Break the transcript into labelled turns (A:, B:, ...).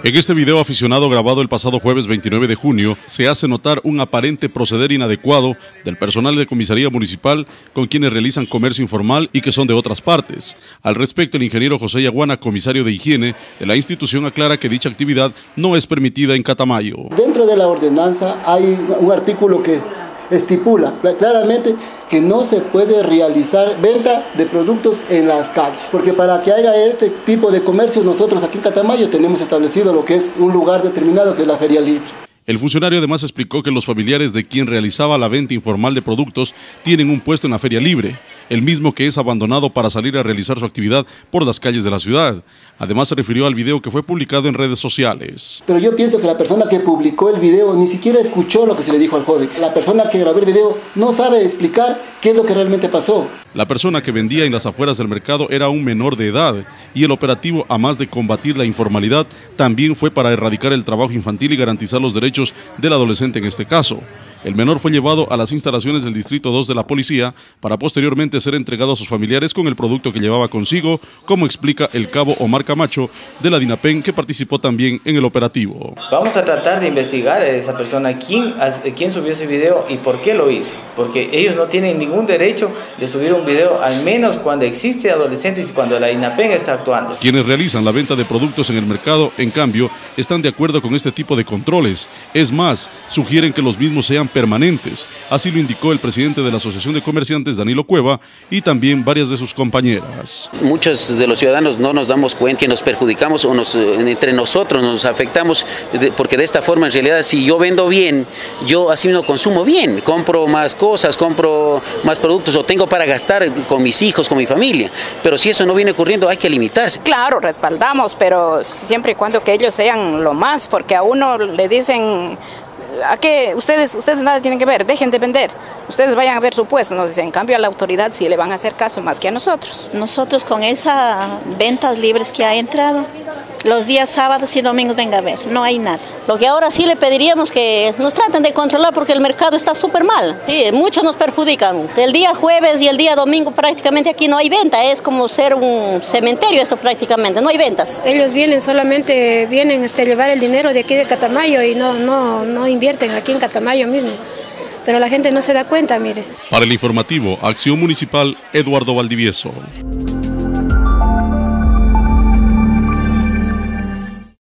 A: En este video aficionado grabado el pasado jueves 29 de junio, se hace notar un aparente proceder inadecuado del personal de comisaría municipal con quienes realizan comercio informal y que son de otras partes. Al respecto, el ingeniero José Yaguana, comisario de higiene de la institución, aclara que dicha actividad no es permitida en Catamayo.
B: Dentro de la ordenanza hay un artículo que estipula claramente que no se puede realizar venta de productos en las calles, porque para que haya este tipo de comercios nosotros aquí en Catamayo tenemos establecido lo que es un lugar determinado, que es la feria libre.
A: El funcionario además explicó que los familiares de quien realizaba la venta informal de productos tienen un puesto en la feria libre, el mismo que es abandonado para salir a realizar su actividad por las calles de la ciudad. Además se refirió al video que fue publicado en redes sociales.
B: Pero yo pienso que la persona que publicó el video ni siquiera escuchó lo que se le dijo al joven. La persona que grabó el video no sabe explicar qué es lo que realmente pasó.
A: La persona que vendía en las afueras del mercado era un menor de edad y el operativo, a más de combatir la informalidad, también fue para erradicar el trabajo infantil y garantizar los derechos del adolescente en este caso. El menor fue llevado a las instalaciones del Distrito 2 de la policía para posteriormente ser entregado a sus familiares con el producto que llevaba consigo, como explica el cabo Omar Camacho de la DINAPEN, que participó también en el operativo.
C: Vamos a tratar de investigar a esa persona, quién subió ese video y por qué lo hizo, porque ellos no tienen ningún derecho de subir un video, al menos cuando existe adolescentes y cuando la DINAPEN está actuando.
A: Quienes realizan la venta de productos en el mercado, en cambio, están de acuerdo con este tipo de controles. Es más, sugieren que los mismos sean permanentes. Así lo indicó el presidente de la Asociación de Comerciantes, Danilo Cueva, y también varias de sus compañeras.
D: Muchos de los ciudadanos no nos damos cuenta que nos perjudicamos o entre nosotros nos afectamos, porque de esta forma en realidad si yo vendo bien, yo así no consumo bien, compro más cosas, compro más productos o tengo para gastar con mis hijos, con mi familia. Pero si eso no viene ocurriendo, hay que limitarse.
E: Claro, respaldamos, pero siempre y cuando que ellos sean lo más, porque a uno le dicen a que ustedes nada tienen que ver, dejen de vender, ustedes vayan a ver su puesto, nos dicen. En cambio a la autoridad sí le van a hacer caso más que a nosotros.
F: Nosotros con esas ventas libres que ha entrado, los días sábados y domingos venga a ver, no hay nada.
G: Lo que ahora sí le pediríamos que nos traten de controlar porque el mercado está súper mal, sí, muchos nos perjudican. El día jueves y el día domingo prácticamente aquí no hay venta, es como ser un cementerio esto prácticamente, no hay ventas.
H: Ellos solamente vienen a llevar el dinero de aquí de Catamayo y no invierten aquí en Catamayo mismo. Pero la gente no se da cuenta, mire.
A: Para el informativo Acción Municipal, Eduardo Valdivieso.